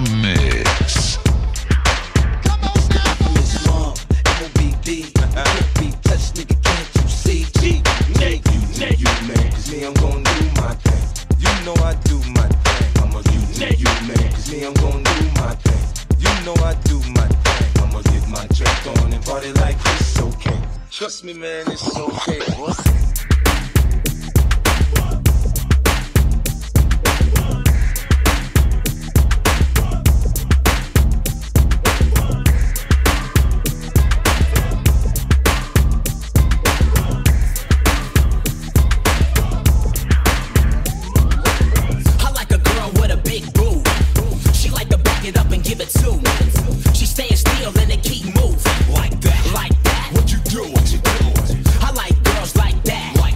mix. I'm gon' do my thing. You know I do my thing. I'ma you man. 'Cause me, I'm gon' do my thing. You know I do my thing. I'ma get my drink on and party like it's okay. Trust me, man, it's okay. Like that, what you do? I like girls like that.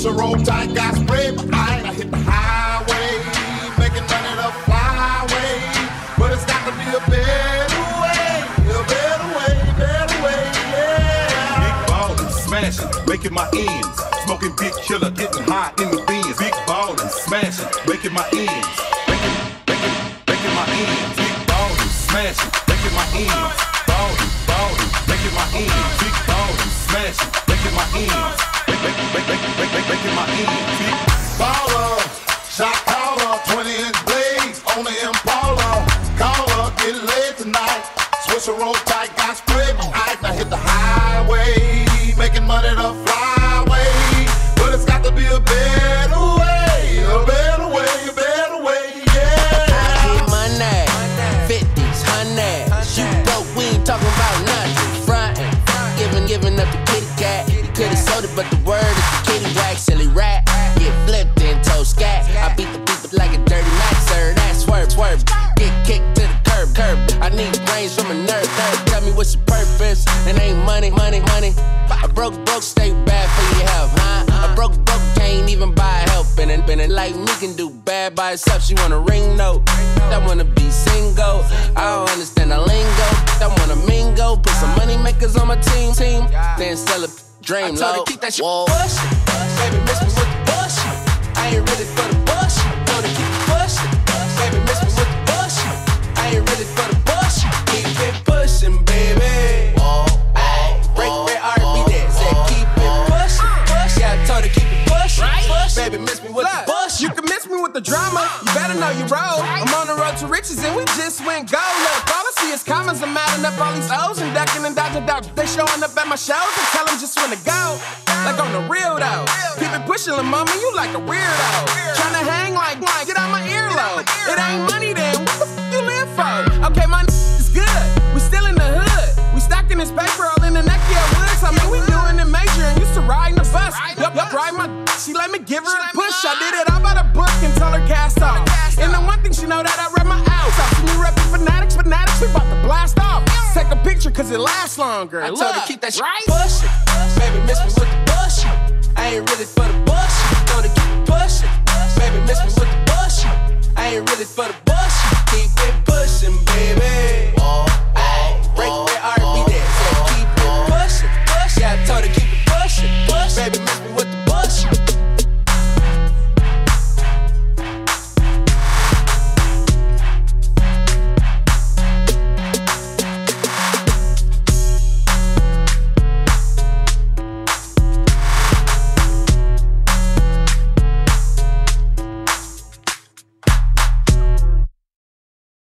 Switch a roll tight, got spray behind. I hit the highway, making money the flyway. But it's got to be a better way, yeah. Big ballin', smashing, making my ends. Smoking big killer, getting high in the beans. Big ballin', smashing, making my ends. Making my ends. Big ballin', smashing, making my ends. Ballin', making my ends. Big ballin', smashing, making my ends. Making my ends. Big baller, shot caller, 20-inch blades on the Impala. Caller, get laid tonight. Switch a roll tight, got spray behind. I hit the highway, making money the flyway. But it's got to be a better way, yeah. I get money, 50s, 100s. You broke, we ain't talking about nothing. Frontin', giving up the kitty cat. You could've sold it, but the word is the kitty whack. Silly rat, get flipped and toe scat. I beat the people like a dirty sir. That's swerve. Get kicked to the curb. I need brains from a nerd. Tell me what's your purpose, and ain't money. A broke stay bad for your health, huh? A broke can't even buy help. And like me can do bad by itself. She want a ring note, I wanna be single. I don't understand the lingo, I wanna mingle. Put some money makers on my team. Then sell a dream, I told her keep that shit pushing. Baby, miss me with the bullshit. I ain't ready for the bullshit. Told her keep it pushing. Baby, miss me with the bullshit. I ain't ready for the bullshit. Keep it pushing, baby. Break that R&B there. Said keep it pushing. Yeah, I told her keep it pushing. Baby, miss me with the bullshit. You can miss me with the drama. You better know you roll. I'm on the road to riches and we just went gold. Look, all I see is commas. I'm adding up all these O's and ducking and dodging. They showing up at my shows and tell them just when to go. Like on the real though. Keep it pushing, lil' mama, you like a weirdo. Tryna hang like, get out my earlobe. It ain't money then, what the f you live for? Okay, my is good, we still in the hood. We stacking this paper all in the neck of woods. I mean, we doing it major and used to ride the bus. Yup, ride my she let me give her a push. I did it all by the book and tell her cast off. And the one thing she know that I read my outs. I see me reppin' fanatics, we bout to blast off. Take a picture cause it lasts longer. I told her keep that shit pushing. Baby, miss me with the bullshit. I ain't really for the bullshit. Told her keep it pushing. Baby, miss me with the bullshit. I ain't really for the bullshit.